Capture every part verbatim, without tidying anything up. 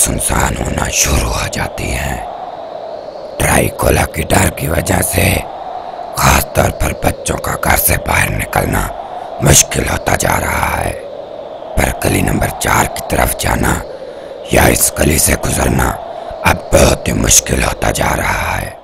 سنسان ہونا شروع ہو جاتی ہیں۔ ڈریکولا کی ڈر کی وجہ سے خاص طور پر بچوں کا گھر سے باہر نکلنا مشکل ہوتا جا رہا ہے، پر گلی نمبر چار کی طرف جانا یا اس گلی سے گزرنا اب بہت ہی مشکل ہوتا جا رہا ہے۔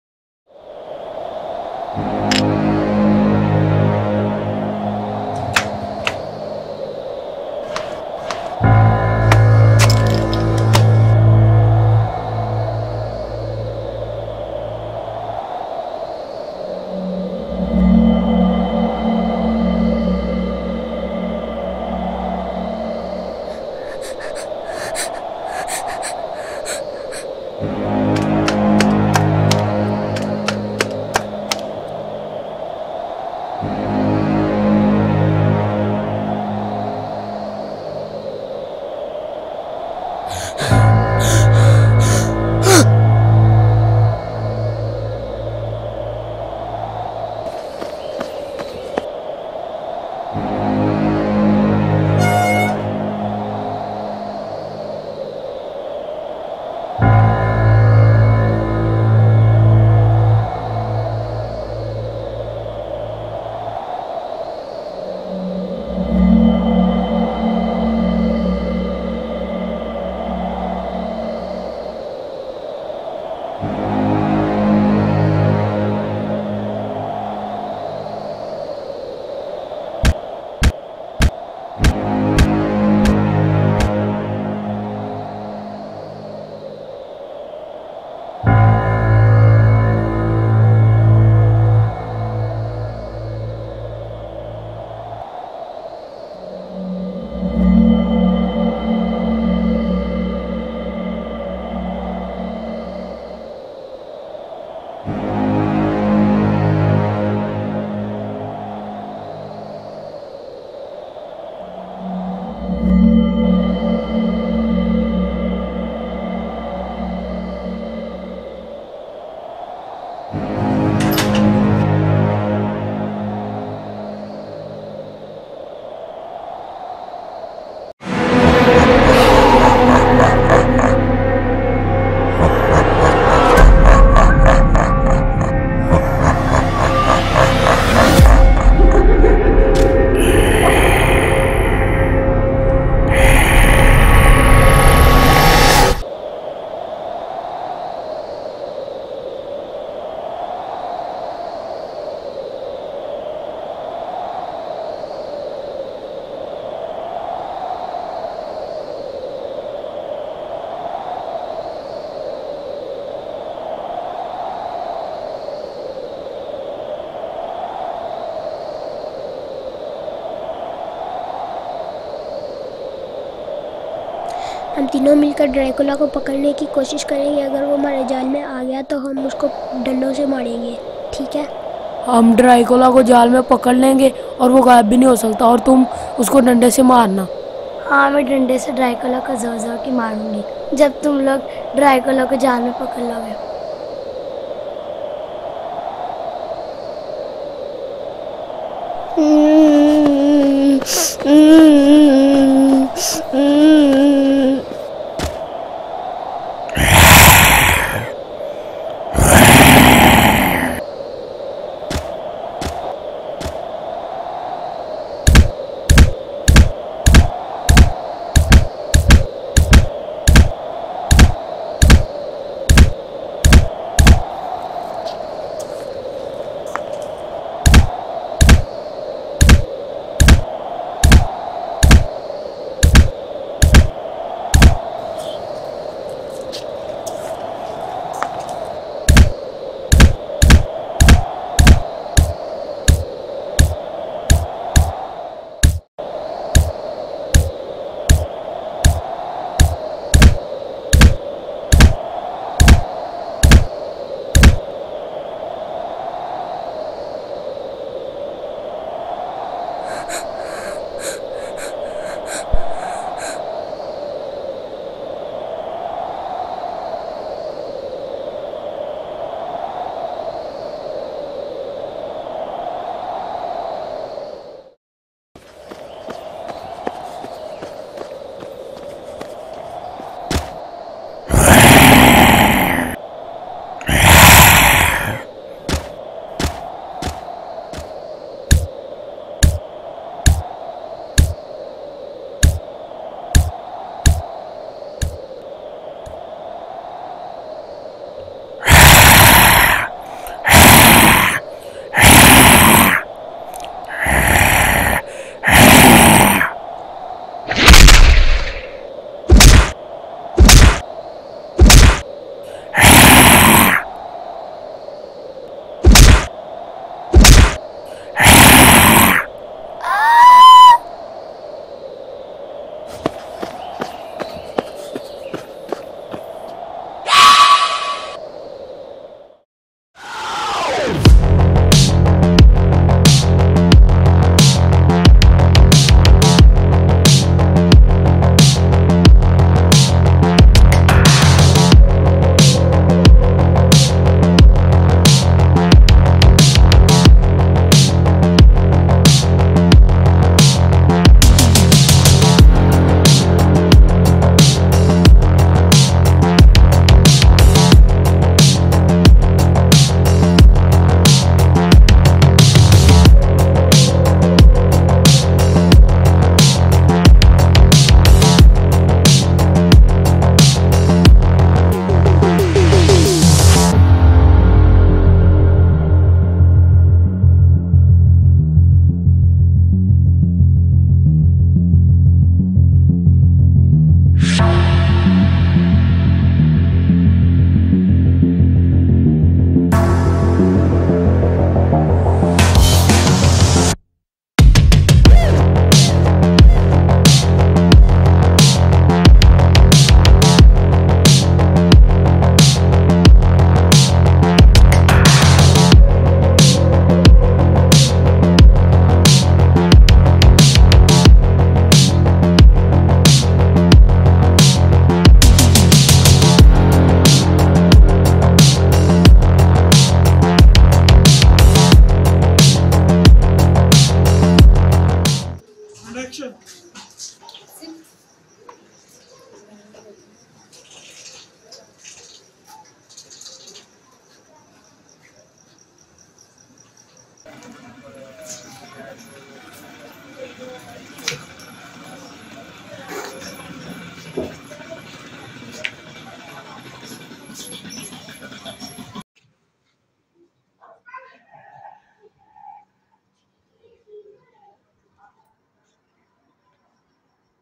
ہم تینوں مل کر ڈریکولا کو پکڑنے کی کوشش کریں گے۔ اگر وہ ہمارے جال میں آ گیا تو ہم اس کو ڈنڈوں سے ماریں گے، ٹھیک ہے؟ ہم ڈریکولا کو جال میں پکڑ لیں گے اور وہ غائب بھی نہیں ہو سکتا، اور تم اس کو ڈنڈے سے مارنا۔ ہاں، میں ڈنڈے سے ڈریکولا کو زور زور کی ماروں گی جب تم لوگ ڈریکولا کو جال میں پکڑ لو گے۔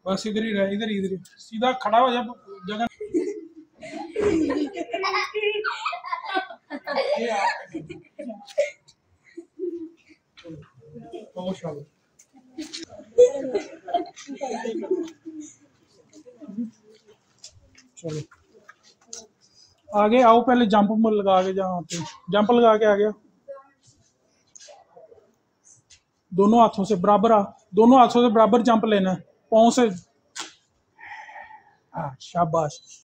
बस इधर ही रह, इधर इधर सीधा खड़ा हो जा जगह। चलो आगे आओ, पहले जंप लगा के जहाँ पे जंप लगा के आ गया, दोनों हाथों से बराबर आ, दोनों हाथों से बराबर जंप लेना है, पाँव से। हाँ शाबाश।